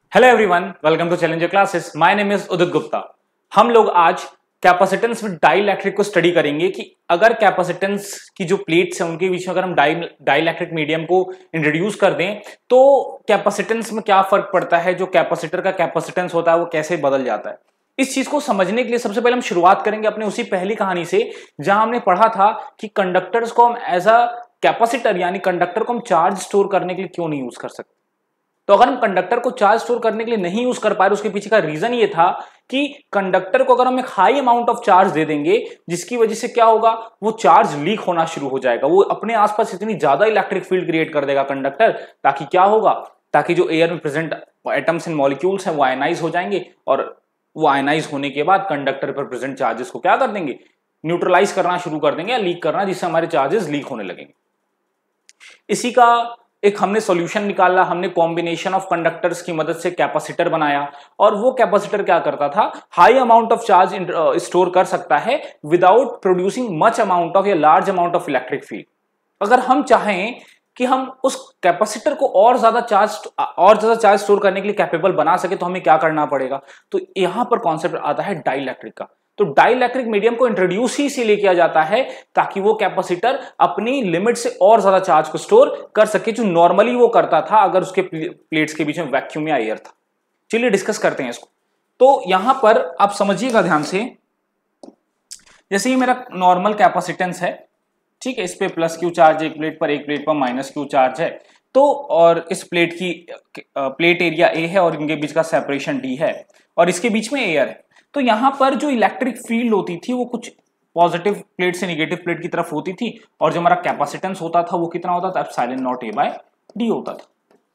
Hello everyone, welcome to challenger classes. My name is Udit Gupta. हम लोग आज कैपेसिटेंस विद डाइइलेक्ट्रिक को स्टडी करेंगे कि अगर कैपेसिटेंस की जो प्लेट्स हैं उनके बीच में अगर हम डाइइलेक्ट्रिक मीडियम को इंट्रोड्यूस कर दें तो कैपेसिटेंस में क्या फर्क पड़ता है, जो कैपेसिटर का कैपेसिटेंस होता है वो कैसे बदल जाता है। इस चीज को समझने के लिए सबसे पहले हम शुरुआत करेंगे अपने उसी पहली कहानी से, जहां हमने पढ़ा था कि कंडक्टर्स को हम एज अ कैपेसिटर यानी कंडक्टर को हम चार्ज स्टोर करने के लिए क्यों नहीं यूज कर सकते। तो अगर हम कंडक्टर को चार्ज स्टोर करने के लिए नहीं यूज कर पाए, उसके पीछे का रीजन ये था कि कंडक्टर को अगर हम एक हाई अमाउंट ऑफ चार्ज दे देंगे, जिसकी वजह से क्या होगा, वो चार्ज लीक होना शुरू हो जाएगा। वो अपने आसपास इतनी ज्यादा इलेक्ट्रिक फील्ड क्रिएट कर देगा कंडक्टर, ताकि क्या होगा, ताकि जो एयर में प्रेजेंट एटम्स एंड मॉलिक्यूल्स हैं वो आयनाइज हो जाएंगे, और वो आयनाइज होने के बाद कंडक्टर पर प्रेजेंट चार्जेस को क्या कर देंगे, न्यूट्रलाइज करना शुरू कर देंगे या लीक करना, जिससे हमारे चार्जेस लीक होने लगेंगे। इसी का एक हमने सॉल्यूशन निकाला। हमने कॉम्बिनेशन ऑफ कंडक्टर्स की मदद से कैपेसिटर बनाया, और वो कैपेसिटर क्या करता था, high amount of charge store कर सकता है without producing much amount of या large amount of electric field. अगर हम चाहें कि हम उस कैपेसिटर को और ज्यादा चार्ज स्टोर करने के लिए कैपेबल बना सके, तो हमें क्या करना पड़ेगा। तो यहां पर कॉन्सेप्ट आता है डाइइलेक्ट्रिक का। तो डाइइलेक्ट्रिक मीडियम को इंट्रोड्यूस ही इसीलिए किया जाता है ताकि वो कैपेसिटर अपनी लिमिट से और ज्यादा चार्ज को स्टोर कर सके, जो नॉर्मली वो करता था अगर उसके प्लेट्स के बीच में वैक्यूम या एयर था। चलिए डिस्कस करते हैं इसको। तो यहां पर आप समझिएगा ध्यान से, जैसे ये मेरा नॉर्मल कैपेसिटेंस है, ठीक है, इस पे प्लस क्यू चार्ज एक प्लेट पर माइनस क्यू चार्ज है। तो और इस प्लेट की प्लेट एरिया ए है और इनके बीच का सेपरेशन डी है, और इसके बीच में एयर है। तो यहां पर जो इलेक्ट्रिक फील्ड होती थी वो कुछ पॉजिटिव प्लेट से निगेटिव प्लेट की तरफ होती थी, और जो हमारा कैपेसिटेंस होता था वो कितना होता था, epsilon naught A by D होता था।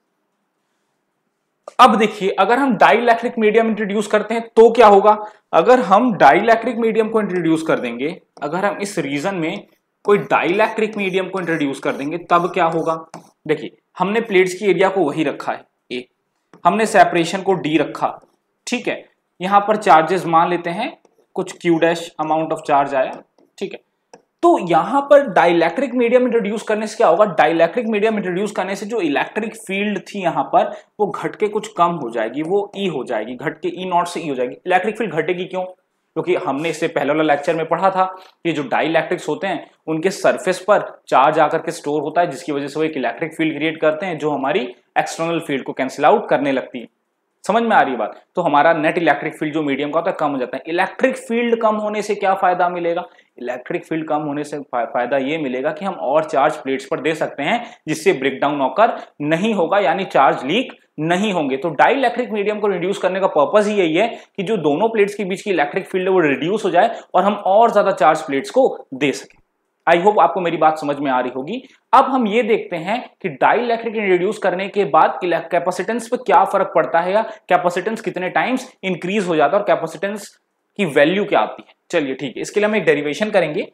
अब देखिए, अगर हम डाइइलेक्ट्रिक मीडियम इंट्रोड्यूस करते हैं तो क्या होगा। अगर हम डाइइलेक्ट्रिक मीडियम को इंट्रोड्यूस कर देंगे, अगर हम इस रीजन में कोई डाइइलेक्ट्रिक मीडियम को इंट्रोड्यूस कर देंगे, तब क्या होगा। देखिए, हमने प्लेट्स की एरिया को वही रखा है ए, हमने सेपरेशन को डी रखा, ठीक है। यहां पर चार्जेस मान लेते हैं कुछ Q dash amount of charge आया, ठीक है। तो यहां पर डाइइलेक्ट्रिक मीडियम इंट्रोड्यूस करने से क्या होगा, डाइइलेक्ट्रिक मीडियम इंट्रोड्यूस करने से जो इलेक्ट्रिक फील्ड थी यहां पर वो घट के कुछ कम हो जाएगी, वो ई हो जाएगी, घट के ई नॉट से ई हो जाएगी। इलेक्ट्रिक फील्ड घटेगी क्यों, क्योंकि हमने इससे पहले वाला लेक्चर में पढ़ा था कि जो डाइइलेक्ट्रिक्स होते हैं उनके सरफेस पर चार्ज आकर के स्टोर होता है, जिसकी वजह से वो एक इलेक्ट्रिक फील्ड क्रिएट करते हैं जो हमारी एक्सटर्नल फील्ड को कैंसिल आउट करने लगती है। समझ में आ रही है बात। तो हमारा नेट इलेक्ट्रिक फील्ड जो मीडियम का होता है कम हो जाता है। इलेक्ट्रिक फील्ड कम होने से क्या फायदा मिलेगा, इलेक्ट्रिक फील्ड कम होने से फायदा ये मिलेगा कि हम और चार्ज प्लेट्स पर दे सकते हैं, जिससे ब्रेकडाउन ऑकर नहीं होगा, यानी चार्ज लीक नहीं होंगे। तो डाइइलेक्ट्रिक मीडियम को रिड्यूस करने का पर्पस ही यही है कि जो दोनों प्लेट्स के बीच की इलेक्ट्रिक फील्ड है वो रिड्यूस हो जाए और हम और ज्यादा चार्ज प्लेट्स को दे सकें। आई होप आपको मेरी बात समझ में आ रही होगी। अब हम ये देखते हैं कि डाइइलेक्ट्रिक इंट्रोड्यूस करने के बाद कैपेसिटेंस पे क्या फर्क पड़ता है, या कैपेसिटेंस कितने टाइम्स इंक्रीज हो जाता है और कैपेसिटेंस की वैल्यू क्या आती है। चलिए ठीक है, इसके लिए हम एक डेरिवेशन करेंगे।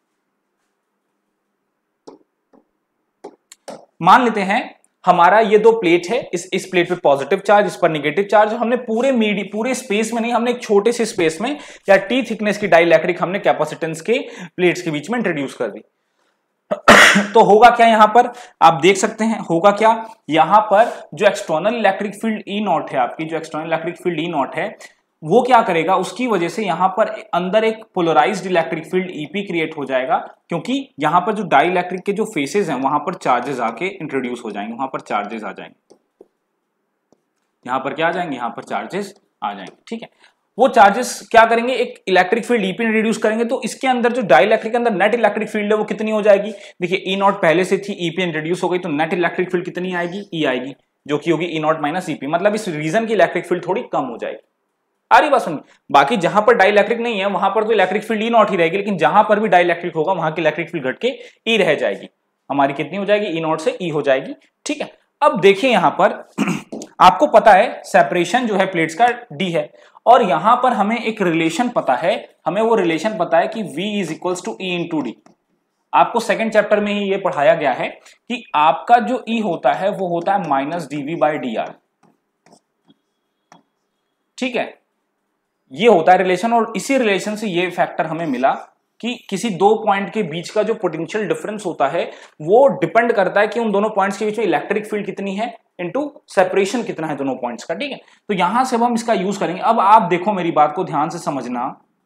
मान लेते हैं हमारा ये दो प्लेट है, इस प्लेट पे पॉजिटिव चार्ज, इस पर नेगेटिव चार्ज। हमने पूरे स्पेस में नहीं, हमने एक छोटे से स्पेस में या टी थिकनेस की डाइइलेक्ट्रिक हमने कैपेसिटेंस के प्लेट्स के बीच में इंट्रोड्यूस कर दी। तो होगा क्या, यहां पर आप देख सकते हैं होगा क्या, यहां पर जो external electric field E naught है, आपकी जो external electric field E naught है, वो क्या करेगा, उसकी वजह से यहां पर अंदर एक polarized electric field EP create हो जाएगा, क्योंकि यहां पर जो डाइइलेक्ट्रिक के जो फेसेस हैं वहां पर चार्जेस आके इंट्रोड्यूस हो जाएंगे, वहां पर चार्जेस आ जाएंगे, यहां पर क्या आ जाएंगे, यहां पर चार्जेस आ जाएंगे, ठीक है। वो चार्जेस क्या करेंगे, एक इलेक्ट्रिक फील्ड ईपी इंट्रोड्यूस करेंगे, तो इसके अंदर जो डाइइलेक्ट्रिक के अंदर नेट इलेक्ट्रिक फील्ड है वो कितनी हो जाएगी। देखिए, ई नॉट पहले से थी, ईपी इंट्रोड्यूस हो गई, तो नेट इलेक्ट्रिक फील्ड कितनी आएगी, ई आएगी, जो कि होगी ई नॉट माइनस ईपी। मतलब इस रीजन की इलेक्ट्रिक फील्ड थोड़ी कम हो जाएगी। आ रही बात सुनिए। बाकी जहां पर डाइइलेक्ट्रिक नहीं है वहां पर तो इलेक्ट्रिक फील्ड ई नॉट ही रहेगी, लेकिन जहां पर भी डाइइलेक्ट्रिक होगा वहां की इलेक्ट्रिक फील्ड घट के ई रह जाएगी, हमारी कितनी हो जाएगी, ई नॉट से ई हो जाएगी, ठीक है। अब देखिए यहां पर आपको पता है सेपरेशन जो है प्लेट्स का डी है, और यहां पर हमें एक रिलेशन पता है, हमें वो रिलेशन पता है कि V is equals to E into D. आपको सेकंड चैप्टर में ही ये पढ़ाया गया है कि आपका जो E होता है वो होता है minus DV by D R, ठीक है। ये होता है रिलेशन, और इसी रिलेशन से ये फैक्टर हमें मिला कि किसी दो पॉइंट के बीच का जो पोटेंशियल डिफरेंस होता है वो डिपेंड करता है कि उन दोनों पॉइंट्स के बीच में इलेक्ट्रिक फील्ड कितनी है इनटू सेपरेशन कितना है दोनों पॉइंट्स का, ठीक है। तो यहां से अब हम इसका यूज करेंगे। अब आप देखो मेरी बात को ध्यान से समझना,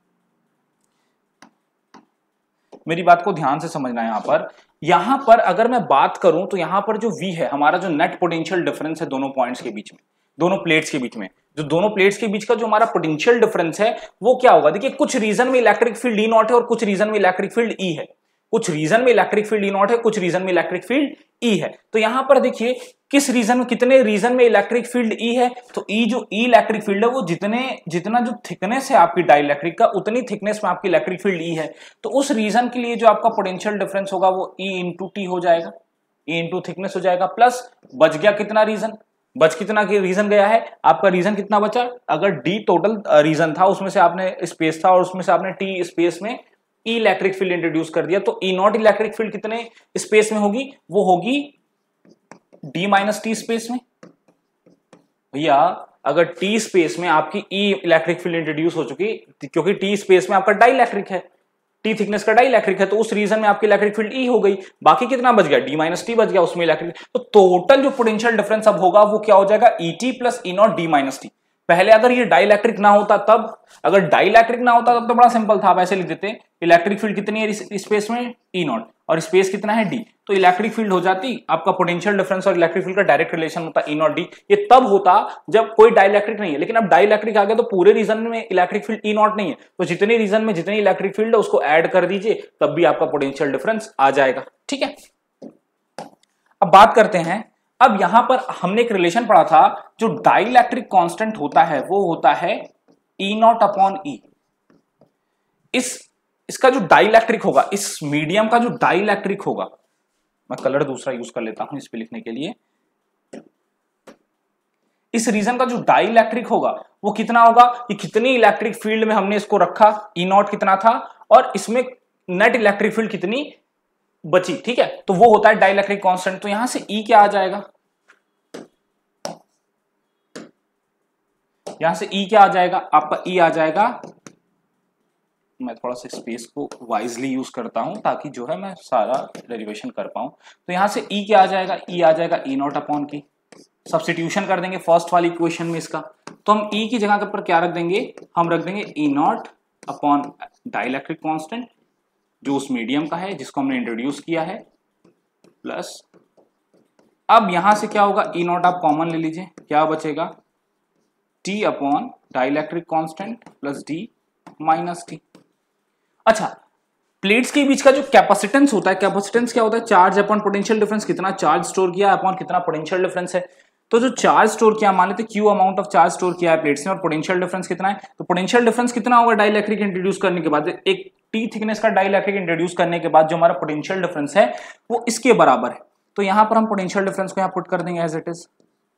मेरी बात को ध्यान से समझना। यहां पर अगर मैं बात करूं तो यहां पर जो V है हमारा जो नेट पोटेंशियल डिफरेंस है दोनों पॉइंट्स के बीच में, दोनों प्लेट्स के बीच में, जो दोनों प्लेट्स के बीच का जो हमारा पोटेंशियल डिफरेंस है वो क्या होगा। देखिए कुछ रीजन में इलेक्ट्रिक फील्ड E नॉट है और कुछ रीजन में इलेक्ट्रिक फील्ड E है, कुछ रीजन में इलेक्ट्रिक फील्ड E नॉट है, कुछ रीजन में इलेक्ट्रिक फील्ड E है। तो यहां पर देखिए किस रीजन में, कितने रीजन में इलेक्ट्रिक फील्ड E है, तो E जो E इलेक्ट्रिक फील्ड है वो जितना जो थिकनेस है आपकी डाइलेक्ट्रिक का उतनी थिकनेस में आपकी इलेक्ट्रिक फील्ड E है। तो उस रीजन के लिए जो आपका पोटेंशियल डिफरेंस होगा वो E इंटू टी हो जाएगा, E इंटू थिकनेस हो जाएगा, प्लस बच गया कितना रीजन, कितना रीजन गया है आपका, रीजन कितना बचा, अगर डी टोटल रीजन था उसमें से आपने स्पेस था और उसमें से आपने टी स्पेस में ई इलेक्ट्रिक फील्ड इंट्रोड्यूस कर दिया, तो ई नॉट इलेक्ट्रिक फील्ड कितने स्पेस में होगी, वो होगी डी माइनस टी स्पेस में। भैया अगर टी स्पेस में आपकी ई इलेक्ट्रिक फील्ड इंट्रोड्यूस हो चुकी, क्योंकि टी स्पेस में आपका डाई इलेक्ट्रिक है, टी थिकनेस का डाई इलेक्ट्रिक है, तो उस रीजन में आपकी इलेक्ट्रिक फील्ड ई हो गई, बाकी कितना बच गया, डी माइनस टी बच गया उसमें इलेक्ट्रिक। तो टोटल जो पोटेंशियल डिफरेंस अब होगा वो क्या हो जाएगा, E T plus E naught D minus T. पहले अगर ये डाई इलेक्ट्रिक ना होता तब, अगर डाई इलेक्ट्रिक ना होता तब तो बड़ा सिंपल था, आप ऐसे लिख देते इलेक्ट्रिक फील्ड कितनी है स्पेस में, ई नॉट, और स्पेस कितना है डी, तो इलेक्ट्रिक फील्ड हो जाती, आपका पोटेंशियल डिफरेंस और इलेक्ट्रिक फील्ड का डायरेक्ट रिलेशन होता ई नॉट डी। ये तब होता जब कोई डाइलेक्ट्रिक नहीं है, लेकिन अब डाइलेक्ट्रिक आ गया तो पूरे रीजन में इलेक्ट्रिक फील्ड ई नॉट नहीं है, तो जितने रीजन में जितनी इलेक्ट्रिक फील्ड है उसको ऐड कर दीजिए, तब भी आपका पोटेंशियल डिफरेंस आ जाएगा, ठीक है। अब बात करते हैं, अब यहां पर हमने एक रिलेशन पढ़ा था, जो डाइलेक्ट्रिक कांस्टेंट होता है वो होता है ई नॉट अपॉन ई। इसका जो डाइलेक्ट्रिक होगा, इस मीडियम का जो डाइलेक्ट्रिक होगा, मैं कलर दूसरा यूज कर लेता हूं इस पे लिखने के लिए, इस रीजन का जो डाइलेक्ट्रिक होगा वो कितना होगा, कि कितनी इलेक्ट्रिक फील्ड में हमने इसको रखा, ई नॉट कितना था और इसमें नेट इलेक्ट्रिक फील्ड कितनी बची, ठीक है, तो वो होता है डाइलेक्ट्रिक कांस्टेंट। तो यहां से ई क्या आ जाएगा, यहां से ई क्या आ जाएगा, आपका ई आ जाएगा, मैं थोड़ा सा स्पेस को वाइजली यूज करता हूं ताकि जो है मैं सारा डेरिवेशन कर पाऊं। तो यहां से ई क्या आ जाएगा, ई आ जाएगा ई नॉट अपॉन की, सब्स्टिट्यूशन कर देंगे फर्स्ट वाली इक्वेशन में इसका, तो हम ई की जगह पर क्या रख देंगे, हम रख देंगे E naught upon dielectric constant जो उस मीडियम का है जिसको हमने इंट्रोड्यूस किया है, प्लस अब यहां से क्या होगा, ई नॉट आप कॉमन ले लीजिए, क्या बचेगा, T upon dielectric constant plus D minus T. अच्छा, प्लेट्स के बीच का जो कैपेसिटेंस होता है, कैपेसिटेंस क्या होता है, चार्ज अपॉन पोटेंशियल डिफरेंस, कितना चार्ज स्टोर किया अपॉन कितना पोटेंशियल डिफरेंस है। तो जो चार्ज स्टोर किया, मान लेते Q amount of charge store किया है प्लेट्स में, और पोटेंशियल डिफरेंस कितना है, तो पोटेंशियल डिफरेंस कितना होगा डाइलेक्ट्रिक इंट्रोड्यूस करने के बाद, एक टी थिकनेस का डाइलेक्ट्रिक इंट्रोड्यूस करने के बाद जो हमारा पोटेंशियल डिफरेंस है वो इसके बराबर है। तो यहां पर हम पोटेंशियल डिफरेंस को यहां पुट कर देंगे एज इट इज,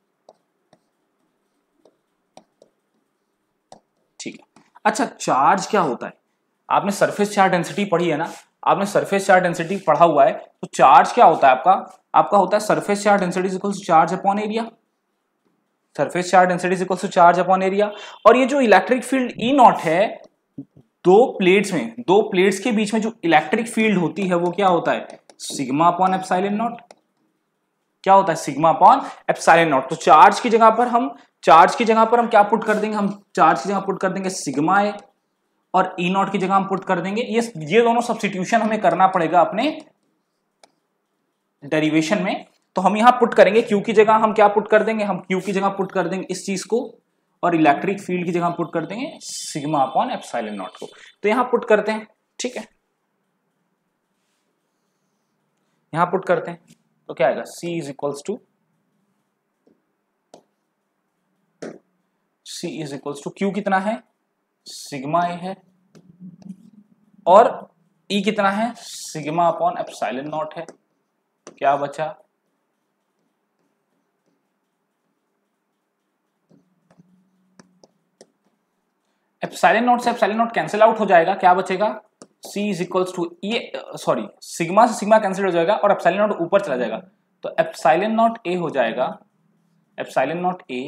ठीक है। अच्छा, चार्ज क्या होता है, आपने सरफेस चार्ज डेंसिटी पढ़ी है ना, आपने सरफेस चार्ज डेंसिटी पढ़ा हुआ है, तो चार्ज क्या होता है आपका होता है surface charge density is equals to charge upon area, surface charge density is equals to charge upon area. और ये जो इलेक्ट्रिक फील्ड ई नॉट है, दो प्लेट्स के बीच में जो इलेक्ट्रिक फील्ड होती है वो क्या होता है, सिग्मा अपॉन एप्सिलॉन नॉट, क्या होता है, सिग्मा अपॉन एप्सिलॉन नॉट। तो चार्ज की जगह पर हम क्या पुट कर देंगे, हम चार्ज की जगह पुट कर देंगे सिग्मा ए, और ई नॉट की जगह हम पुट कर देंगे ये दोनों सब्स्टिट्यूशन हमें करना पड़ेगा अपने डेरिवेशन में। तो हम यहां पुट करेंगे क्यू की जगह हम क्या पुट कर देंगे, हम क्यू की जगह पुट कर देंगे इस चीज को, और इलेक्ट्रिक फील्ड की जगह पुट कर देंगे सिग्मा अपॉन एप्सिलॉन नॉट को। तो यहां पुट करते हैं, ठीक है, यहां पुट करते हैं, तो क्या आएगा, C is equals to Q कितना है, सिग्मा ए है, और ई कितना है, सिग्मा अपॉन एप्सिलॉन नॉट है, क्या बचा, एप्सिलॉन नॉट से एप्सिलॉन नॉट कैंसिल आउट हो जाएगा, क्या बचेगा, C is equals to sigma से सिग्मा कैंसिल हो जाएगा और एप्सिलॉन नॉट ऊपर चला जाएगा, तो एप्सिलॉन नॉट ए हो जाएगा, एप्सिलॉन नॉट ए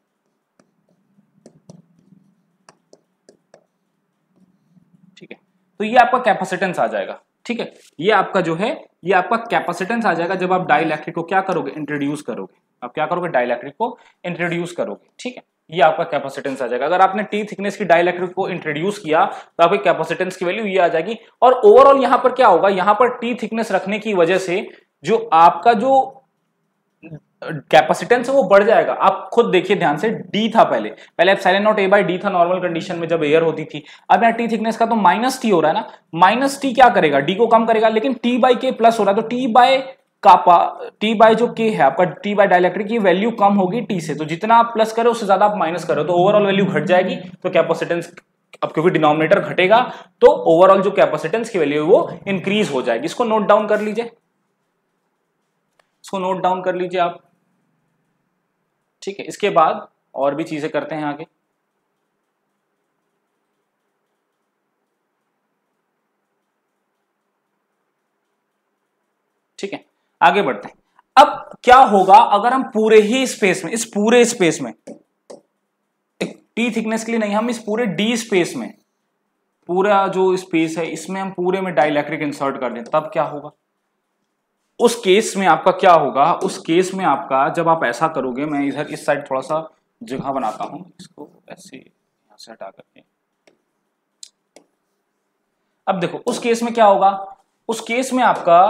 ठीक है। तो ये आपका कैपेसिटेंस आ जाएगा। ठीक है, ये आपका जो है ये आपका कैपेसिटेंस आ जाएगा जब आप डाइइलेक्ट्रिक को क्या करोगे, इंट्रोड्यूस करोगे। आप क्या करोगे, डाइइलेक्ट्रिक को इंट्रोड्यूस करोगे। ठीक है, ये आपका कैपेसिटेंस आ जाएगा। अगर आपने टी थिकनेस की डाइइलेक्ट्रिक को इंट्रोड्यूस किया तो आपकी कैपेसिटेंस की वैल्यू ये आ जाएगी। और ओवरऑल यहां पर क्या होगा, यहां पर टी थिकनेस रखने की वजह से जो आपका जो कैपेसिटेंस है वो बढ़ जाएगा। आप खुद देखिए ध्यान से, डी था पहले epsilon naught A by D था नॉर्मल कंडीशन में जब एयर होती थी। अब यहाँ टी थिकनेस का तो माइनस टी हो रहा है ना, माइनस टी क्या करेगा, डी को कम करेगा, लेकिन टी बाई के प्लस हो रहा है, तो T by kappa, T by जो के है आपका, टी बाय डाइलेक्ट्रिक की वैल्यू कम होगी टी से, तो जितना आप प्लस करो उससे ज्यादा आप माइनस करो तो ओवरऑल वैल्यू घट जाएगी। तो कैपेसिटेंस अब क्योंकि डिनोमिनेटर घटेगा तो ओवरऑल जो कैपेसिटेंस की वैल्यू है वो इंक्रीज हो जाएगी। इसको नोट डाउन कर लीजिए, इसको नोट डाउन कर लीजिए आप। ठीक है, इसके बाद और भी चीजें करते हैं आगे। ठीक है, आगे बढ़ते हैं। अब क्या होगा अगर हम पूरे ही स्पेस में, इस पूरे स्पेस में, टी थिकनेस के लिए नहीं, हम इस पूरे डी स्पेस में, पूरा जो स्पेस है इसमें हम पूरे में डाइइलेक्ट्रिक इंसर्ट कर दें, तब क्या होगा। उस केस में आपका क्या होगा, उस केस में आपका जब आप ऐसा करोगे, मैं इधर इस साइड थोड़ा सा जगह बनाता हूं, इसको ऐसे यहां से हटा करके। अब देखो उस केस में क्या होगा, उस केस में आपका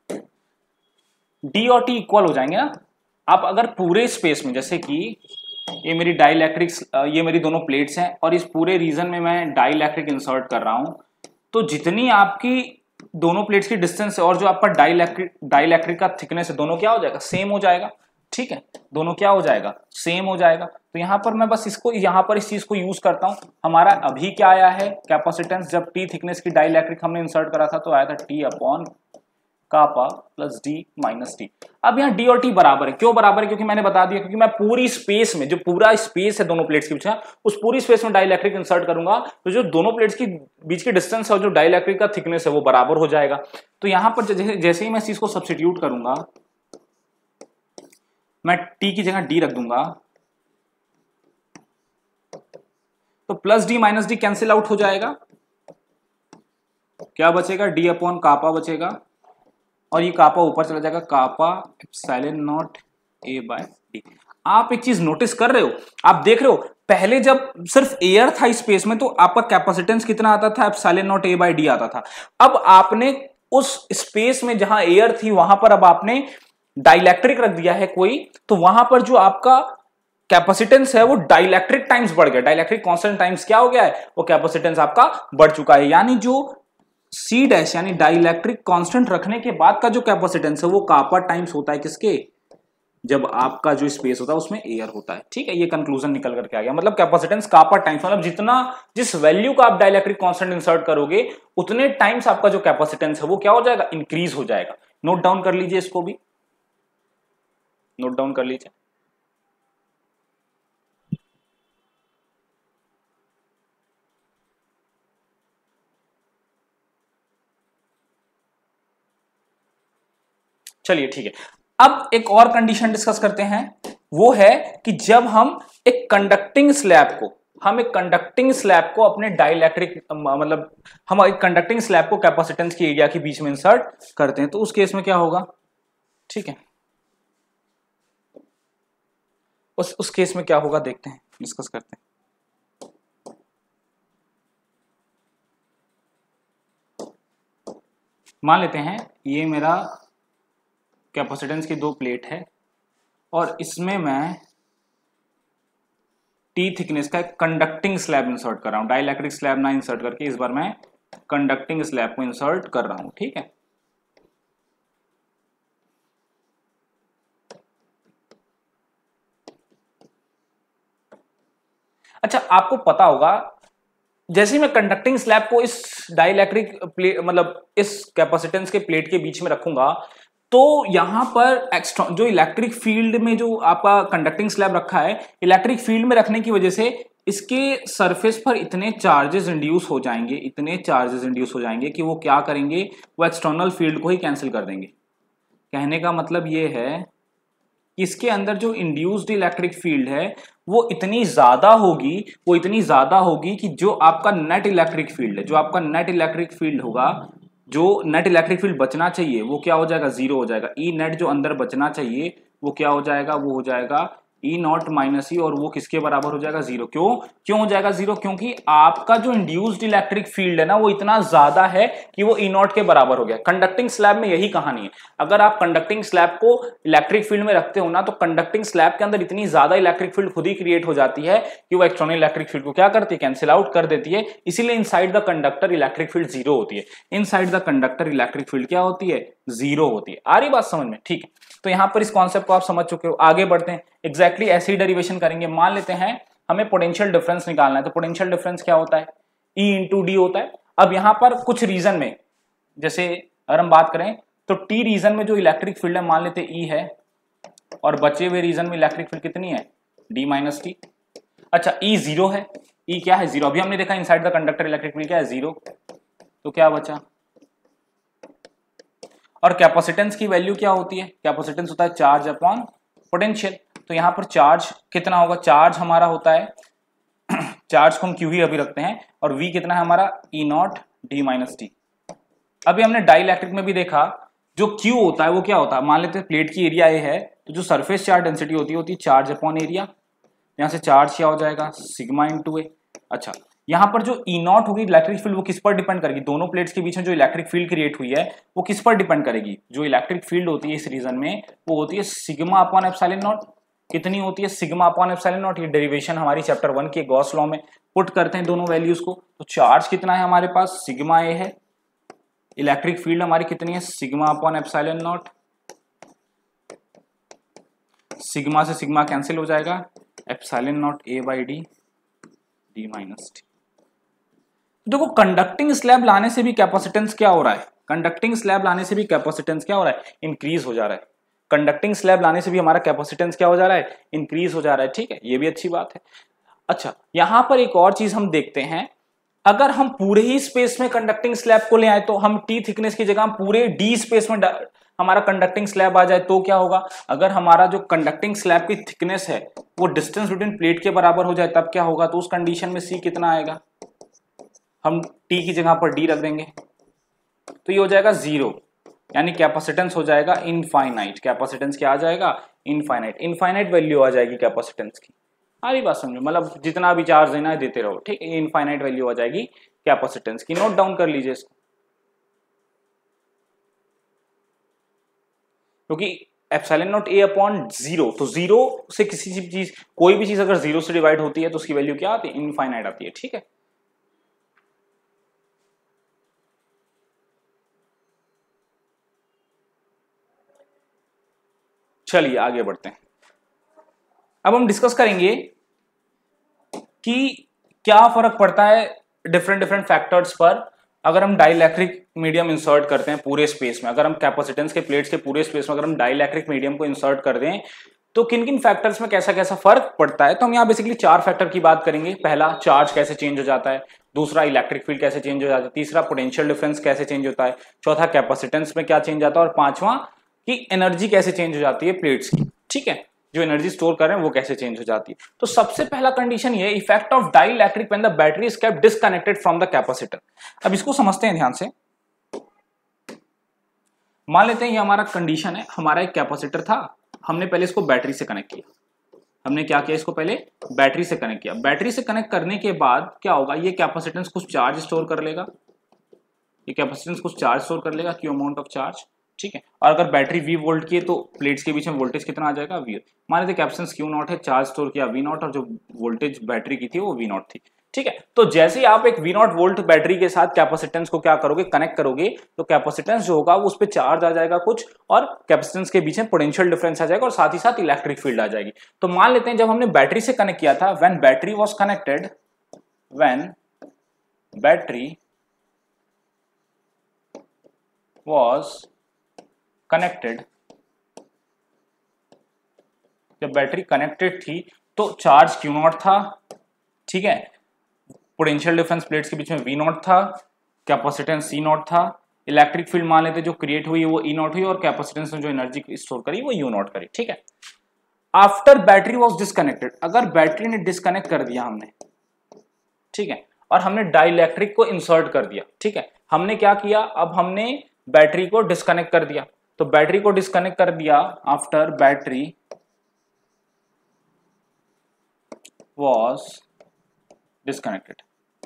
डी और टी इक्वल हो जाएंगे ना। आप अगर पूरे स्पेस में, जैसे कि ये मेरी डाइइलेक्ट्रिक्स, ये मेरी दोनों प्लेट्स हैं और इस पूरे रीजन में मैं डाइइलेक्ट्रिक इंसर्ट कर रहा हूं, तो जितनी आपकी दोनों प्लेट्स की डिस्टेंस है और जो आपका डाइइलेक्ट्रिक का थिकनेस है, दोनों क्या हो जाएगा, सेम हो जाएगा। ठीक है, दोनों क्या हो जाएगा, सेम हो जाएगा। तो यहां पर मैं बस इसको, यहां पर इस चीज को यूज करता हूं। हमारा अभी क्या आया है कैपेसिटेंस, जब टी थिकनेस की डाइइलेक्ट्रिक हमने इंसर्ट करा था तो आया था T upon kappa plus D minus T. अब यहाँ डी और टी बराबर है, क्यों बराबर है, क्योंकि मैंने बता दिया, क्योंकि मैं पूरी स्पेस में, जो पूरा स्पेस है दोनों प्लेट्स के बीच में, उस पूरी स्पेस में डाइइलेक्ट्रिक इंसर्ट करूंगा, तो जो दोनों प्लेट्स की बीच की डिस्टेंस है और जो डाइइलेक्ट्रिक का थिकनेस है वो बराबर हो जाएगा। तो यहां पर जैसे ही मैं इस चीज को सब्स्टिट्यूट करूंगा, मैं टी की जगह डी रख दूंगा, तो plus D minus D cancel out हो जाएगा। क्या बचेगा, डी अपॉन कापा बचेगा, और ये कापा ऊपर चला जाएगा, kappa epsilon naught A by D. आप एक चीज नोटिस कर रहे हो, आप देख रहे हो, पहले जब सिर्फ एयर था स्पेस में तो आपका कैपेसिटेंस कितना आता था, epsilon naught A by D आता था। अब आपने उस स्पेस में जहां एयर थी वहां पर अब आपने डाइइलेक्ट्रिक रख दिया है कोई, तो वहां पर जो आपका कैपेसिटेंस है वो डाइइलेक्ट्रिक टाइम्स बढ़ गया, डाइइलेक्ट्रिक कांस्टेंट टाइम्स क्या हो गया है, वो कैपेसिटेंस आपका बढ़ चुका है। यानी जो सी डैश यानी डाइइलेक्ट्रिक कांस्टेंट रखने के बाद का जो कैपेसिटेंस है वो कापा टाइम्स होता है किसके, जब आपका जो स्पेस होता है उसमें एयर होता है। ठीक है, ये कंक्लूजन निकल करके आ गया, मतलब कैपेसिटेंस कापा टाइम्स, मतलब जितना, जिस वैल्यू का आप डाइइलेक्ट्रिक कांस्टेंट इंसर्ट करोगे उतने टाइम्स आपका जो कैपेसिटेंस है वो क्या हो जाएगा, इंक्रीज हो जाएगा। नोट डाउन कर लीजिए, इसको भी नोट डाउन कर लीजिए। चलिए ठीक है, अब एक और कंडीशन डिस्कस करते हैं, वो है कि जब हम एक कंडक्टिंग स्लैब को अपने डाइइलेक्ट्रिक, मतलब हम एक कंडक्टिंग स्लैब को कैपेसिटेंस की एरिया के बीच में इंसर्ट करते हैं, तो उस केस में क्या होगा। ठीक है, उस केस में क्या होगा देखते हैं, डिस्कस करते हैं। मान लेते हैं ये मेरा कैपेसिटेंस की दो प्लेट है और इसमें मैं टी थिकनेस का एक कंडक्टिंग स्लैब इंसर्ट कर रहा हूं, डाइइलेक्ट्रिक स्लैब ना इंसर्ट करके इस बार मैं कंडक्टिंग स्लैब को इंसर्ट कर रहा हूं। ठीक है, अच्छा आपको पता होगा, जैसे ही मैं कंडक्टिंग स्लैब को इस डाइइलेक्ट्रिक प्लेट, मतलब इस कैपेसिटेंस के प्लेट के बीच में रखूंगा, तो यहां पर जो इलेक्ट्रिक फील्ड में जो आपका कंडक्टिंग स्लैब रखा है, इलेक्ट्रिक फील्ड में रखने की वजह से इसके सरफेस पर इतने चार्जेस इंड्यूस हो जाएंगे कि वो क्या करेंगे, वो एक्सटर्नल फील्ड को ही कैंसिल कर देंगे। कहने का मतलब ये है इसके अंदर जो इंड्यूस्ड इलेक्ट्रिक फील्ड है वो इतनी ज्यादा होगी कि जो आपका नेट इलेक्ट्रिक फील्ड है, जो आपका नेट इलेक्ट्रिक फील्ड होगा, जो नेट इलेक्ट्रिक फील्ड बचना चाहिए वो क्या हो जाएगा, जीरो हो जाएगा। ई नेट जो अंदर बचना चाहिए वो क्या हो जाएगा, वो हो जाएगा ई नॉट माइनस ई, और वो किसके बराबर हो जाएगा, जीरो। क्यों हो जाएगा जीरो, क्योंकि आपका जो इंड्यूस्ड इलेक्ट्रिक फील्ड है ना वो इतना ज्यादा है कि वो ई नॉट के बराबर हो गया। कंडक्टिंग स्लैब में यही कहानी है। अगर आप कंडक्टिंग स्लैब को इलेक्ट्रिक फील्ड में रखते हो ना तो कंडक्टिंग स्लैब के अंदर इतनी ज्यादा इलेक्ट्रिक फील्ड खुद ही क्रिएट हो जाती है कि वो एक्सटर्नल इलेक्ट्रिक फील्ड को क्या करती है, कैंसिल आउट कर देती है। इसीलिए inside the conductor electric field zero होती है। Inside the conductor electric field क्या होती है, जीरो होती है। आ रही बात समझ में, ठीक है। तो यहां पर इस कॉन्सेप्ट को आप समझ चुके हो। आगे बढ़ते हैं, एग्जैक्टली ऐसी ही डेरिवेशन करेंगे। मान लेते हैं हमें पोटेंशियल डिफरेंस निकालना है, तो पोटेंशियल डिफरेंस क्या होता है, E इंटू डी होता है। अब यहां पर कुछ रीजन में, जैसे अगर हम बात करें तो T रीजन में जो इलेक्ट्रिक फील्ड है मान लेते E है, और बचे हुए रीजन में इलेक्ट्रिक फील्ड कितनी है, D माइनस टी। अच्छा, E जीरो है, E क्या है, जीरो। अभी हमने देखा inside the conductor electric field क्या है, जीरो। तो क्या बचा, और कैपेसिटेंस की वैल्यू क्या होती है, कैपेसिटेंस होता है चार्ज अपॉन पोटेंशियल। तो यहां पर चार्ज कितना होगा, चार्ज हमारा होता है, चार्ज को हम क्यू ही अभी रखते हैं, और वी कितना है हमारा, E naught D minus T. अभी हमने डाइइलेक्ट्रिक में भी देखा जो क्यू होता है वो क्या होता है, मान लेते हैं प्लेट की एरिया ए है, तो जो सरफेस चार्ज डेंसिटी होती है चार्ज अपॉन एरिया। यहां से चार्ज क्या हो जाएगा, सिग्मा इंटू ए। अच्छा, यहां पर जो ई नॉट होगी इलेक्ट्रिक फील्ड वो किस पर डिपेंड करेगी, दोनों प्लेट्स के बीच में जो इलेक्ट्रिक फील्ड क्रिएट हुई है वो किस पर डिपेंड करेगी, जो इलेक्ट्रिक फील्ड होती है इस रीजन में वो होती है सिग्मा अपॉन एप्सिलॉन नॉट। कितनी होती है, सिग्मा अपॉन एप्सिलॉन नॉट। ये डेरिवेशन हमारी चैप्टर 1 के गॉस लॉ में पुट करते हैं दोनों वैल्यूज को। तो चार्ज कितना है हमारे पास, सिग्मा ए है, इलेक्ट्रिक फील्ड हमारी कितनी है, sigma upon epsilon naught. Sigma से सिग्मा कैंसिल हो जाएगा, epsilon naught A by D, D minus T. देखो कंडक्टिंग स्लैब लाने से भी कैपेसिटेंस क्या हो रहा है, कंडक्टिंग स्लैब लाने से भी कैपेसिटेंस क्या हो रहा है, इंक्रीज हो जा रहा है। कंडक्टिंग स्लैब लाने से भी हमारा कैपेसिटेंस क्या हो जा रहा है, इंक्रीज हो जा रहा है। ठीक है, ये भी अच्छी बात है। अच्छा, यहां पर एक और चीज हम देखते हैं, अगर हम पूरे ही स्पेस में कंडक्टिंग स्लैब को ले आए तो हम टी थिकनेस की जगह हम पूरे डी स्पेस में हमारा कंडक्टिंग स्लैब आ जाए तो क्या होगा, अगर हमारा जो कंडक्टिंग स्लैब की थिकनेस है वो डिस्टेंस बिटवीन प्लेट के बराबर हो जाए तब क्या होगा, तो उस कंडीशन में सी कितना आएगा, हम टी की जगह पर डी रख देंगे तो ये हो जाएगा जीरो, यानी कैपेसिटेंस हो जाएगा इनफाइनाइट। कैपेसिटेंस क्या आ जाएगा, इनफाइनाइट। इनफाइनाइट वैल्यू आ जाएगी कैपेसिटेंस की। सारी बात समझो, मतलब जितना भी चार्ज देना है देते रहो, ठीक है। इनफाइनाइट वैल्यू आ जाएगी कैपेसिटेंस की, नोट डाउन कर लीजिए इसको, क्योंकि epsilon naught A upon zero, तो जीरो से किसी चीज, कोई भी चीज अगर जीरो से डिवाइड होती है तो उसकी वैल्यू क्या आती है, इनफाइनाइट आती है। ठीक है, चलिए आगे बढ़ते हैं। अब हम डिस्कस करेंगे कि क्या फर्क पड़ता है डिफरेंट डिफरेंट फैक्टर्स पर अगर हम डाइइलेक्ट्रिक मीडियम इंसर्ट करते हैं पूरे स्पेस में। अगर हम कैपेसिटेंस के प्लेट्स के पूरे स्पेस में अगर हम डाइइलेक्ट्रिक मीडियम को इंसर्ट कर दें तो किन किन फैक्टर्स में कैसा कैसा फर्क पड़ता है। तो हम यहाँ बेसिकली 4 फैक्टर की बात करेंगे। पहला, चार्ज कैसे चेंज हो जाता है। दूसरा, इलेक्ट्रिक फील्ड कैसे चेंज हो जाता है। तीसरा, पोटेंशियल डिफरेंस कैसे चेंज होता है। चौथा, कैपेसिटेंस में क्या चेंज आता है। और पांचवा, कि एनर्जी कैसे चेंज हो जाती है प्लेट्स की। ठीक है, जो एनर्जी स्टोर कर रहे हैं वो कैसे चेंज हो जाती है। तो सबसे पहला कंडीशन ये, effect of dielectric when the battery is kept disconnected from the capacitor. अब इसको समझते हैं ध्यान से। मान लेते हैं ये हमारा कंडीशन है, हमारा एक कैपेसिटर था, हमने पहले इसको बैटरी से कनेक्ट किया। हमने क्या किया, इसको पहले बैटरी से कनेक्ट किया। बैटरी से कनेक्ट करने के बाद क्या होगा, ये कैपेसिटेंस कुछ चार्ज स्टोर कर लेगा, ये कैपेसिटेंस कुछ चार्ज स्टोर कर लेगा, क्यू अमाउंट ऑफ चार्ज। ठीक है, और अगर बैटरी V वोल्ट की है तो प्लेट्स के बीच में वोल्टेज कितना आ जाएगा, V। मान लेते कैपेसिटेंस क्यू नॉट है, चार्ज स्टोर किया V नॉट, और जो वोल्टेज बैटरी की थी वो V नॉट थी। ठीक है, तो जैसे ही आप एक V नॉट वोल्ट बैटरी के साथ कैपेसिटेंस को क्या करोगे, कनेक्ट करोगे, तो कैपेसिटेंस जो होगा वो उस पर चार्ज आ जाएगा कुछ, और कैपेसिटेंस के बीच में पोटेंशियल डिफरेंस आ जाएगा, और साथ ही साथ इलेक्ट्रिक फील्ड आ जाएगी। तो मान लेते हैं जब हमने बैटरी से कनेक्ट किया था, when battery was connected, when battery was connected, जब बैटरी कनेक्टेड थी तो चार्ज क्यू नॉट था। ठीक है, पोटेंशियल डिफरेंस प्लेट्स के बीच में V नॉट था, कैपेसिटेंस C नॉट था, इलेक्ट्रिक फील्ड मान लेते जो क्रिएट हुई वो E नॉट हुई, और कैपेसिटेंस ने जो एनर्जी स्टोर करी वो U नॉट करी। ठीक है, आफ्टर बैटरी वॉज डिस्कनेक्टेड, अगर बैटरी ने डिस्कनेक्ट कर दिया हमने, ठीक है, और हमने डाइलेक्ट्रिक को इंसर्ट कर दिया, ठीक है, हमने क्या किया, अब हमने बैटरी को डिस्कनेक्ट कर दिया, तो बैटरी को डिस्कनेक्ट कर दिया after battery was disconnected.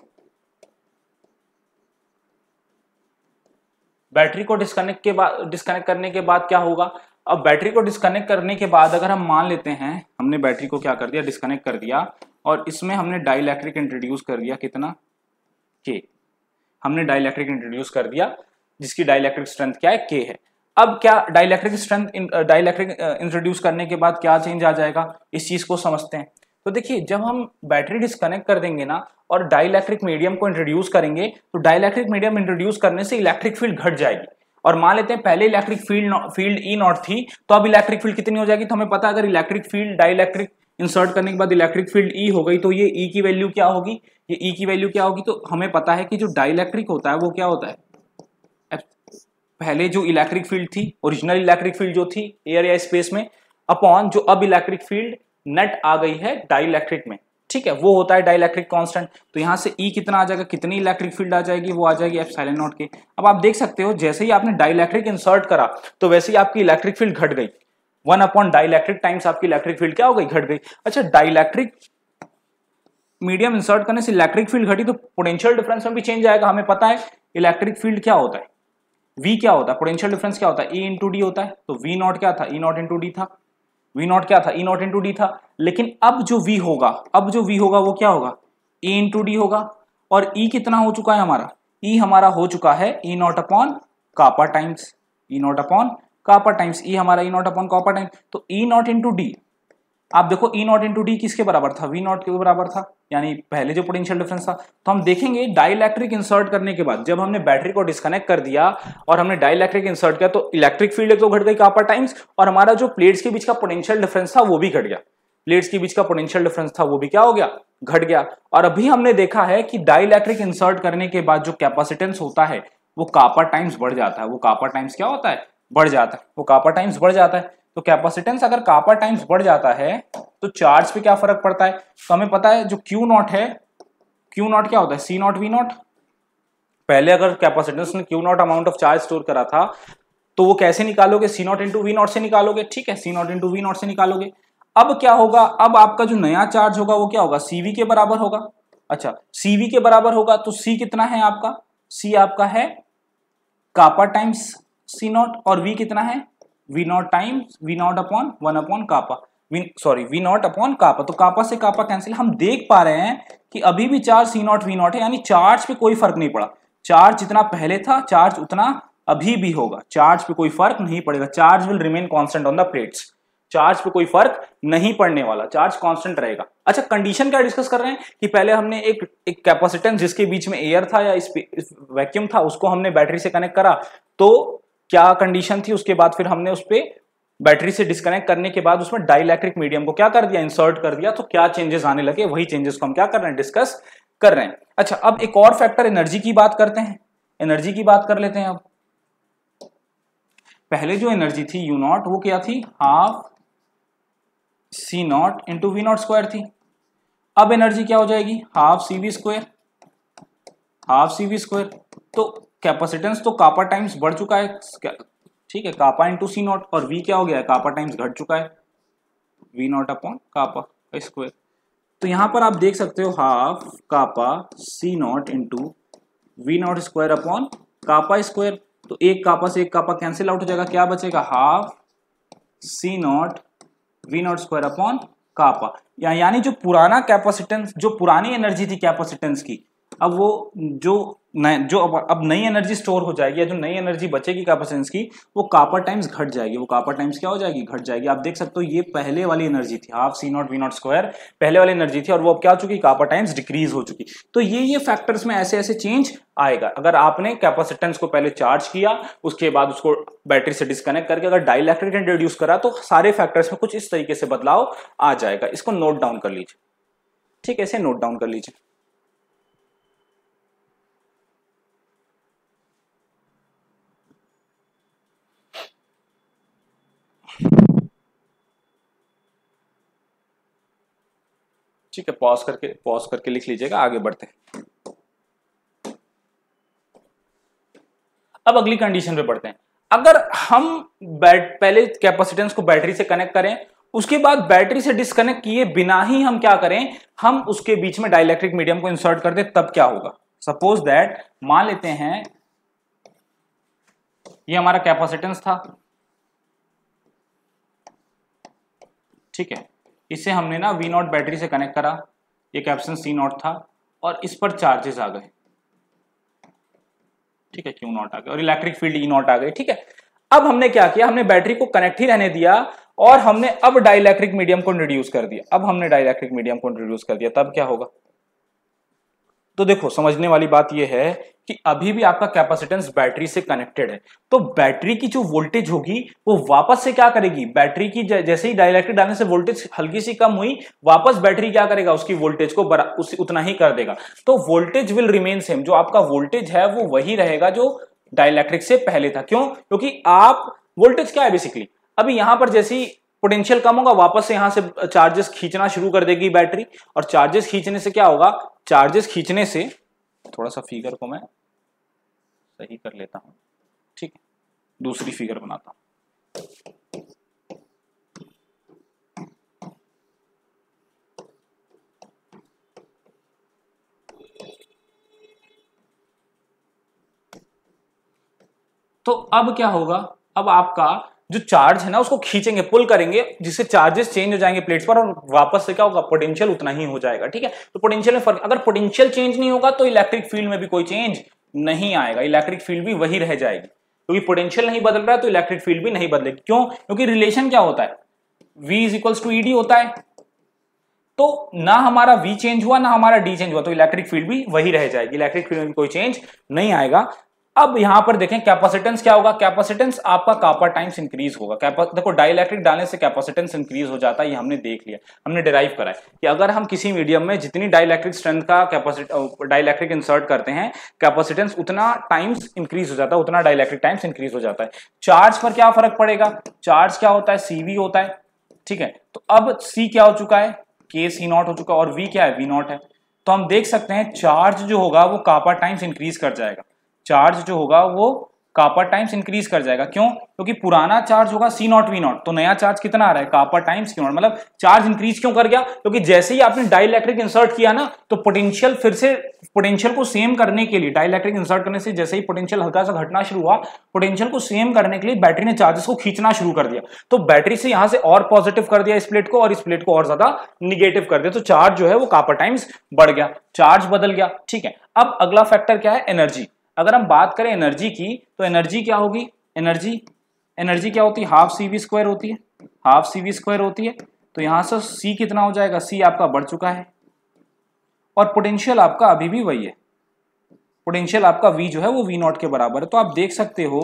Battery को डिस्कनेक्ट करने के बाद क्या होगा, अब बैटरी को डिस्कनेक्ट करने के बाद अगर हम मान लेते हैं हमने बैटरी को क्या कर दिया, डिस्कनेक्ट कर दिया, और इसमें हमने डाइलेक्ट्रिक इंट्रोड्यूस कर दिया, कितना के, हमने डाइलेक्ट्रिक इंट्रोड्यूस कर दिया जिसकी डाइलेक्ट्रिक स्ट्रेंथ क्या है, के है। अब क्या डाइलेक्ट्रिक स्ट्रेंथ, डाइलेक्ट्रिक इंट्रोड्यूस करने के बाद क्या चेंज आ जाएगा, इस चीज को समझते हैं। तो देखिए जब हम बैटरी डिस्कनेक्ट कर देंगे ना और डाइलेक्ट्रिक मीडियम को इंट्रोड्यूस करेंगे, तो डाइलेक्ट्रिक मीडियम इंट्रोड्यूस करने से इलेक्ट्रिक फील्ड घट जाएगी, और मान लेते हैं पहले इलेक्ट्रिक फील्ड ई नॉट थी, तो अब इलेक्ट्रिक फील्ड कितनी हो जाएगी, तो हमें पता है अगर इलेक्ट्रिक फील्ड डाइलेक्ट्रिक इंसर्ट करने के बाद इलेक्ट्रिक फील्ड ई हो गई, तो ये ई की वैल्यू क्या होगी, ये ई की वैल्यू क्या होगी, तो हमें पता है कि जो डाइलेक्ट्रिक होता है वो क्या होता है, पहले जो इलेक्ट्रिक फील्ड थी, ओरिजिनल इलेक्ट्रिक फील्ड जो थी एयर या स्पेस में, अपॉन जो अब इलेक्ट्रिक फील्ड नेट आ गई है डाइलेक्ट्रिक में, ठीक है, वो होता है डाइलेक्ट्रिक कांस्टेंट। तो यहां से ई कितना आ जाएगा, कितनी इलेक्ट्रिक फील्ड आ जाएगी, वो आ जाएगी एप्सिलॉन नॉट के। अब आप देख सकते हो जैसे ही आपने डाइलेक्ट्रिक इंसर्ट करा तो वैसे ही आपकी इलेक्ट्रिक फील्ड घट गई, 1 अपॉन डाइलेक्ट्रिक टाइम्स आपकी इलेक्ट्रिक फील्ड क्या हो गई, घट गई। अच्छा, डाइलेक्ट्रिक मीडियम इंसर्ट करने से इलेक्ट्रिक फील्ड घटी तो पोटेंशियल डिफरेंस में भी चेंज आएगा। हमें पता है इलेक्ट्रिक फील्ड क्या होता है, V क्या होता है, पोटेंशियल डिफरेंस क्या होता है, E इंटू डी होता है, तो V नॉट क्या था, E नॉट इंटू डी था, V नॉट क्या था, E नॉट इंटू डी था। लेकिन अब जो V होगा, अब जो V होगा वो क्या होगा, E इंटू डी होगा, और E कितना हो चुका है हमारा, E हमारा हो चुका है E not upon kappa times, E not upon kappa times, E हमारा E not upon kappa times, तो E नॉट इंटू डी, आप देखो E नॉट इंटू डी किसके बराबर था, V नॉट के बराबर था, यानी पहले जो पोटेंशियल डिफरेंस था। तो हम देखेंगे डाइलेक्ट्रिक इंसर्ट करने के बाद जब हमने बैटरी को डिस्कनेक्ट कर दिया और हमने डाइलेक्ट्रिक इंसर्ट किया तो इलेक्ट्रिक फील्ड तो घट गई कापा टाइम्स, और हमारा जो प्लेट्स के बीच का पोटेंशियल डिफरेंस था वो भी घट गया, प्लेट्स के बीच का पोटेंशियल डिफरेंस था वो भी क्या हो गया, घट गया। और अभी हमने देखा है कि डाइलेक्ट्रिक इंसर्ट करने के बाद जो कैपेसिटेंस होता है वो कापा टाइम्स बढ़ जाता है, वो कापा टाइम्स क्या होता है, बढ़ जाता है, वो कापा टाइम्स बढ़ जाता है। तो कैपेसिटेंस अगर कापा टाइम्स बढ़ जाता है तो चार्ज पे क्या फर्क पड़ता है, तो हमें पता है जो क्यू नॉट है, क्यू नॉट क्या होता है, सी नॉट वी नॉट। पहले अगर कैपेसिटेंस ने Q not amount of charge store करा था तो वो कैसे निकालोगे, C not into V not से निकालोगे, ठीक है, C not into V not से निकालोगे। अब क्या होगा, अब आपका जो नया चार्ज होगा वो क्या होगा, सीवी के बराबर होगा। अच्छा, सीवी के बराबर होगा तो सी कितना है आपका, सी आपका है कापा टाइम्स सी नॉट, और वी कितना है, V not times V not upon 1 upon kappa, V not upon kappa. तो कापा से कापा कैंसिल, हम देख पा रहे हैं कि अभी भी charge C not V not है, यानी चार्ज पे कोई फर्क नहीं पड़ा, चार्ज जितना पहले था चार्ज उतना अभी भी होगा, चार्ज पे कोई फर्क नहीं पड़ेगा, charge will remain constant on the plates, charge पे कोई फर्क नहीं पड़ने वाला, चार्ज कांस्टेंट रहेगा। अच्छा, कंडीशन क्या डिस्कस कर रहे हैं कि पहले हमने एक कैपेसिटेंस जिसके बीच में एयर था या वैक्यूम था उसको हमने बैटरी से कनेक्ट करा, तो क्या कंडीशन थी, उसके बाद फिर हमने उस पर बैटरी से डिस्कनेक्ट करने के बाद उसमें डाइलेक्ट्रिक मीडियम को क्या कर दिया, इंसर्ट कर दिया, तो क्या चेंजेस आने लगे, वही चेंजेस को हम क्या कर रहे हैं, डिस्कस कर रहे हैं। अच्छा, अब एक और फैक्टर एनर्जी की बात करते हैं, एनर्जी की बात कर लेते हैं। अब पहले जो एनर्जी थी यू नॉट वो क्या थी, half C not into V not square थी। अब एनर्जी क्या हो जाएगी, half C V square, half C V square. तो कैपेसिटेंस तो कापा टाइम्स बढ़ चुका है, ठीक है, कापा इंटू सी नॉट, और वी क्या हो गया है, कापा टाइम्स घट चुका है, V not upon kappa square. तो यहां पर आप देख सकते हो half kappa C not into V not square upon kappa square. तो एक कापा से एक कापा कैंसिल आउट हो जाएगा, क्या बचेगा, half C not V not square upon kappa. यानी जो पुराना कैपेसिटेंस, जो पुरानी एनर्जी थी कैपेसिटेंस की, अब वो जो अब नई एनर्जी स्टोर हो जाएगी या जो नई एनर्जी बचेगी कैपेसिटेंस की वो कापा टाइम्स घट जाएगी, वो कापा टाइम्स क्या हो जाएगी, घट जाएगी। आप देख सकते हो ये पहले वाली एनर्जी थी, half C not V not square पहले वाली एनर्जी थी, और वो अब क्या हो चुकी, कापा टाइम्स डिक्रीज हो चुकी। तो ये फैक्टर्स में ऐसे ऐसे चेंज आएगा। अगर आपने कैपेसिटेंस को पहले चार्ज किया उसके बाद उसको बैटरी से डिस्कनेक्ट करके अगर डाइलेक्ट्रिक इंट्रोड्यूस करा तो सारे फैक्टर्स में कुछ इस तरीके से बदलाव आ जाएगा। इसको नोट डाउन कर लीजिए, ठीक है, इसे नोट डाउन कर लीजिए। ठीक है, पॉज करके लिख लीजिएगा, आगे बढ़ते हैं। अब अगली कंडीशन पे बढ़ते हैं। अगर हम पहले कैपेसिटेंस को बैटरी से कनेक्ट करें, उसके बाद बैटरी से डिस्कनेक्ट किए बिना ही हम क्या करें, हम उसके बीच में डाइलेक्ट्रिक मीडियम को इंसर्ट कर दें, तब क्या होगा। सपोज दैट मान लेते हैं ये हमारा कैपेसिटेंस था, ठीक है, इसे हमने ना V नॉट बैटरी से कनेक्ट करा, ये कैपेसिटेंस C नॉट था और इस पर चार्जेस आ गए, ठीक है, Q नॉट आ गया और इलेक्ट्रिक फील्ड E नॉट आ गई, ठीक है। अब हमने क्या किया, हमने बैटरी को कनेक्ट ही रहने दिया और हमने अब डाइलेक्ट्रिक मीडियम को इंट्रोड्यूस कर दिया। अब हमने डाइलेक्ट्रिक मीडियम को इंट्रोड्यूस कर दिया, तब क्या होगा। तो देखो समझने वाली बात यह है कि अभी भी आपका कैपेसिटेंस बैटरी से कनेक्टेड है, तो बैटरी की जो वोल्टेज होगी वो वापस से क्या करेगी, बैटरी की जैसे ही डाइलेक्ट्रिक डालने से वोल्टेज हल्की सी कम हुई, वापस बैटरी क्या करेगा, उसकी वोल्टेज को उतना ही कर देगा। तो वोल्टेज विल रिमेन सेम, जो आपका वोल्टेज है वो वही रहेगा जो डाइलेक्ट्रिक से पहले था। क्यों, क्योंकि आप वोल्टेज क्या है बेसिकली, अभी यहां पर जैसे ही पोटेंशियल कम होगा वापस से यहां से चार्जेस खींचना शुरू कर देगी बैटरी, और चार्जेस खींचने से क्या होगा, चार्जेस खींचने से, थोड़ा सा फिगर को मैं सही कर लेता हूं, ठीक है, दूसरी फिगर बनाता हूं। तो अब क्या होगा, अब आपका जो चार्ज है ना उसको खींचेंगे, पुल करेंगे, जिससे चार्जेस चेंज हो जाएंगे प्लेट्स पर और वापस से क्या होगा, पोटेंशियल उतना ही हो जाएगा, ठीक है। तो पोटेंशियल में फर्क, अगर पोटेंशियल चेंज नहीं होगा तो इलेक्ट्रिक फील्ड में भी कोई चेंज नहीं आएगा, इलेक्ट्रिक फील्ड भी वही रह जाएगी, क्योंकि पोटेंशियल नहीं बदल रहा है तो इलेक्ट्रिक फील्ड भी नहीं बदलेगी। क्यों, क्योंकि रिलेशन क्या होता है, V इक्वल्स टू ED होता है, तो ना हमारा V चेंज हुआ ना हमारा D चेंज हुआ, तो इलेक्ट्रिक फील्ड भी वही रह जाएगी, इलेक्ट्रिक फील्ड में कोई चेंज नहीं आएगा। अब यहां पर देखें कैपेसिटेंस क्या होगा, कैपेसिटेंस आपका कापर टाइम्स इंक्रीज होगा। देखो डाइलेक्ट्रिक डालने से कैपेसिटेंस इंक्रीज हो जाता है, ये हमने देख लिया, हमने डिराइव करा है कि अगर हम किसी मीडियम में जितनी डाइलेक्ट्रिक स्ट्रेंथ का डाइलेक्ट्रिक इंसर्ट करते हैं, कैपेसिटेंस उतना टाइम्स इंक्रीज हो जाता है, उतना डाइलेक्ट्रिक टाइम्स इंक्रीज हो जाता है। चार्ज पर क्या फर्क पड़ेगा, चार्ज क्या होता है, CV होता है, ठीक है। तो अब C क्या हो चुका है, KC नॉट हो चुका है, और V क्या है, V नॉट है। तो हम देख सकते हैं चार्ज जो होगा वो कापर टाइम्स इंक्रीज कर जाएगा, चार्ज जो होगा वो कापर टाइम्स इंक्रीज कर जाएगा। क्यों, क्योंकि पुराना चार्ज होगा C नॉट V नॉट, तो नया चार्ज कितना आ रहा है, कापर टाइम्स Q नॉट, मतलब चार्ज इंक्रीज क्यों कर गया, क्योंकि जैसे ही आपने डाइलेक्ट्रिक इंसर्ट किया ना तो पोटेंशियल फिर से, पोटेंशियल को सेम करने के लिए डाइलेक्ट्रिक इंसर्ट करने से जैसे ही पोटेंशियल हल्का सा घटना शुरू हुआ, पोटेंशियल को सेम करने के लिए बैटरी ने चार्जेस को खींचना शुरू कर दिया, तो बैटरी से यहां से और पॉजिटिव कर दिया इस प्लेट को और इस प्लेट को और ज्यादा निगेटिव कर दिया, तो चार्ज जो है वो कापर टाइम्स बढ़ गया, चार्ज बदल गया, ठीक है। अब अगला फैक्टर क्या है, एनर्जी। अगर हम बात करें एनर्जी की तो एनर्जी क्या होगी, एनर्जी क्या होती है, हाफ CV स्क्वायर होती है, हाफ CV स्क्वायर होती है। तो यहां से C कितना हो जाएगा, C आपका बढ़ चुका है और पोटेंशियल आपका अभी भी वही है, पोटेंशियल आपका V जो है वो V नॉट के बराबर है। तो आप देख सकते हो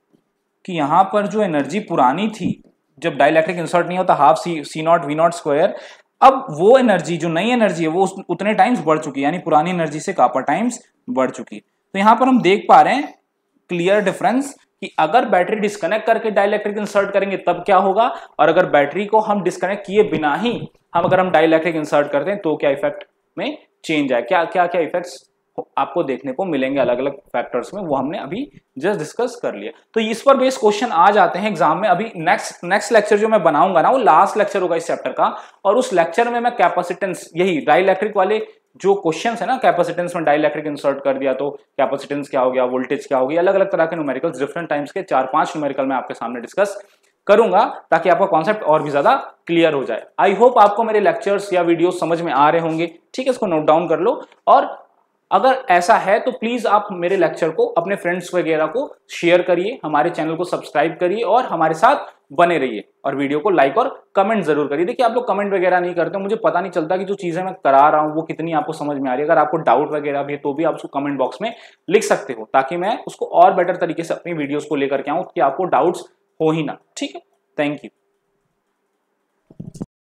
कि यहां पर जो एनर्जी पुरानी थी जब डाइलेक्ट्रिक इंसर्ट नहीं होता, half C not V not square, अब वो एनर्जी जो नई एनर्जी है वो उतने टाइम्स बढ़ चुकी है, यानी पुरानी एनर्जी से कापर टाइम्स बढ़ चुकी है। तो यहां पर हम देख पा रहे हैं क्लियर डिफरेंस कि अगर बैटरी डिस्कनेक्ट करके डाइलेक्ट्रिक इंसर्ट करेंगे तब क्या होगा, और अगर बैटरी को हम डिस्कनेक्ट किए बिना ही अगर हम डाइलेक्ट्रिक इंसर्ट करते हैं तो क्या इफेक्ट में चेंज है, क्या क्या क्या इफेक्ट्स आपको देखने को मिलेंगे अलग अलग फैक्टर्स में, वो हमने अभी जस्ट डिस्कस कर लिया। तो इस पर बेस्ड क्वेश्चन आ जाते हैं एग्जाम में। अभी नेक्स्ट लेक्चर जो मैं बनाऊंगा ना वो लास्ट लेक्चर होगा इस चैप्टर का, और उस लेक्चर में मैं कैपेसिटेंस, यही डाइलेक्ट्रिक वाले जो क्वेश्चंस है ना, कैपेसिटेंस में डाइलेक्ट्रिक इंसर्ट कर दिया तो कैपेसिटेंस क्या हो गया, वोल्टेज क्या होगी, अलग अलग तरह के न्यूमेरिकल्स डिफरेंट टाइम्स के 4-5 न्यूमेरिकल मैं आपके सामने डिस्कस करूंगा ताकि आपका कॉन्सेप्ट और भी ज्यादा क्लियर हो जाए। आई होप आपको मेरे लेक्चर्स या वीडियो समझ में आ रहे होंगे, ठीक है, इसको नोट डाउन कर लो, और अगर ऐसा है तो प्लीज आप मेरे लेक्चर को अपने फ्रेंड्स वगैरह को शेयर करिए, हमारे चैनल को सब्सक्राइब करिए और हमारे साथ बने रहिए, और वीडियो को लाइक और कमेंट जरूर करिए। देखिए आप लोग कमेंट वगैरह नहीं करते, मुझे पता नहीं चलता कि जो चीजें मैं करा रहा हूं वो कितनी आपको समझ में आ रही है। अगर आपको डाउट वगैरह भी है तो भी आप उसको कमेंट बॉक्स में लिख सकते हो, ताकि मैं उसको और बेटर तरीके से अपनी वीडियोस को लेकर के आऊं कि आपको डाउट्स हो ही ना, ठीक है। Thank you.